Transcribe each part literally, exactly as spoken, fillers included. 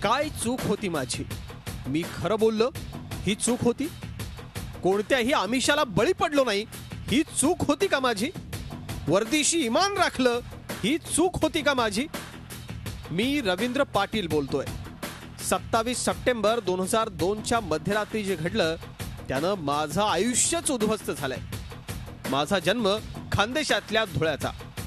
काय चूक होती माझी? मी खरं बोललो ही चूक होती? कोणत्याही आमिषाला बळी पडलो नाही ही चूक होती का माझी? वर्दीशी इमान राखलं ही चूक होती का माझी? मी रवींद्र पाटील बोलतोय. सत्तावीस सप्टेंबर दोन हजार दोन च्या मध्यरात्री जे घडलं त्यानं माझं आयुष्यच उद्ध्वस्त झालंय. माझा जन्म खानदेशातल्या धुळ्याचा.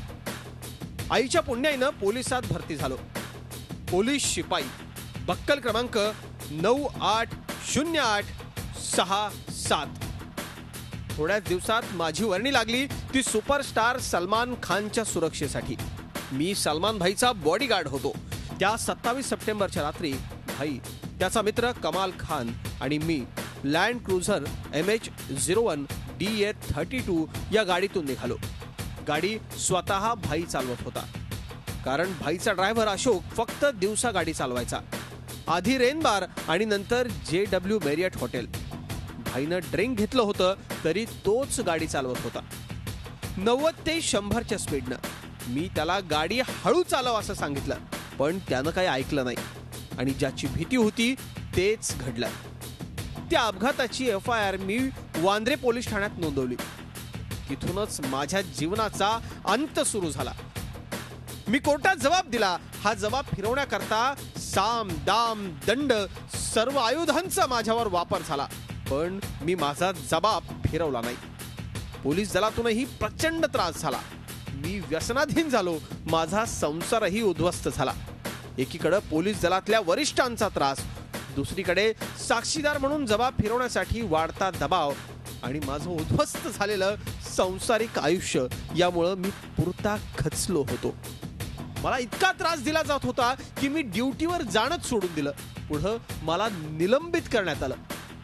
आईच्या पुण्याईनं पोलिसात भरती झालो. पोलीस शिपाई, बक्कल क्रमांक नऊ आठ शून्य आठ सहा सात. थोड्याच दिवसात माझी वर्णी लागली ती सुपरस्टार सलमान खानच्या सुरक्षेसाठी. मी सलमान भाईचा बॉडीगार्ड होतो. त्या सत्तावीस सप्टेंबरच्या रात्री भाई, त्याचा मित्र कमाल खान आणि मी land cruiser M H zero one D A thirty two या गाडीतून निघालो. गाडी स्वतः भाई चालवत होता, कारण भाईचा ड्रायव्हर अशोक फक्त दिवसा गाडी चालवायचा. आधी रेन बार आणि नंतर जे डब्ल्यू मेरियट हॉटेल. भाईनं ड्रिंक घेतलं होतं तरी तोच गाडी चालवत होता, नव्वद ते शंभरच्या स्पीडनं. मी त्याला गाडी हळू चालव असं सांगितलं, पण त्यानं काही ऐकलं नाही आणि ज्याची भीती होती तेच घडलं. त्या अपघाताची एफ आय आर मी वांद्रे पोलीस ठाण्यात नोंदवली. तिथूनच माझ्या जीवनाचा अंत सुरू झाला. मी कोर्टात जबाब दिला. हा जबाब फिरवण्याकरता साम दाम दंड सर्व आयुधांचा माझ्यावर वापर झाला, पण मी माझा जबाब फिरवला नाही. पोलीस दलातूनही प्रचंड त्रास झाला. मी व्यसनाधीन झालो. माझा संसारही उद्ध्वस्त झाला. एकीकडे पोलीस दलातल्या वरिष्ठांचा त्रास, दुसरीकडे साक्षीदार म्हणून जबाब फिरवण्यासाठी वाढता दबाव आणि माझं उद्ध्वस्त झालेलं सांसारिक आयुष्य यामुळं मी पुरता खचलो होतो. मला इतका त्रास दिला जात होता की मी ड्युटीवर जाणंच सोडून दिलं. पुढं मला निलंबित करण्यात आलं.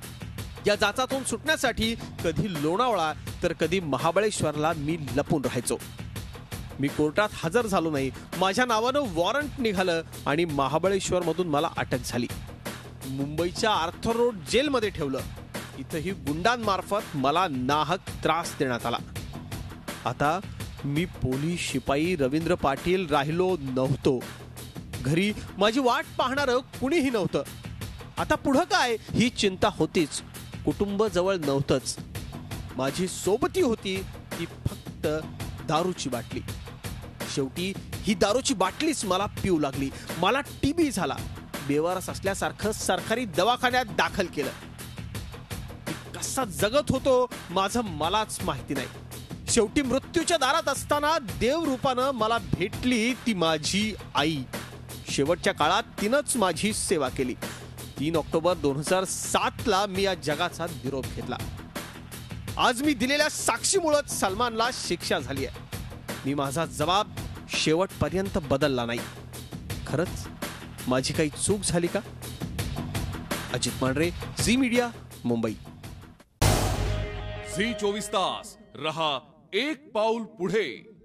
या जाचातून सुटण्यासाठी कधी लोणावळा तर कधी महाबळेश्वरला मी लपून राहायचो. मी कोर्टात हजर झालो नाही. माझ्या नावानं वॉरंट निघालं आणि महाबळेश्वर मधून मला अटक झाली. मुंबईच्या आर्थर रोड जेलमध्ये ठेवलं. इथंही गुंडांमार्फत मला नाहक त्रास देण्यात आला. आता मी पोलीस शिपाई रवींद्र पाटील राहिलो नव्हतो. घरी माझी वाट पाहणारं कुणीही नव्हतं. आता पुढं काय ही चिंता होतीच. कुटुंब जवळ नव्हतंच. माझी सोबती होती ती फक्त दारूची बाटली. शेवटी ही दारूची बाटलीच मला पिऊ लागली. मला टीबी झाला. बेवारस असल्यासारखं सरकारी दवाखान्यात दाखल केलं. कसा जगत होतो माझं मलाच माहिती नाही. शेवटी मृत्यूच्या दारात असताना देवरूपानं मला भेटली ती माझी आई. शेवटच्या काळात तिनंच माझी सेवा केली. तीन ऑक्टोबर दोन हजार सात ला मी या जगाचा निरोप घेतला. आज मी दिलेल्या साक्षीमुळेच सलमानला शिक्षा झाली आहे. मी माझा जबाब शेवटपर्यंत बदलला नाही. खरंच माझी काही चूक झाली का? Ajit Mandhare, Zee media, Mumbai. Zee चोवीस तास रहा एक पाऊल पुढे.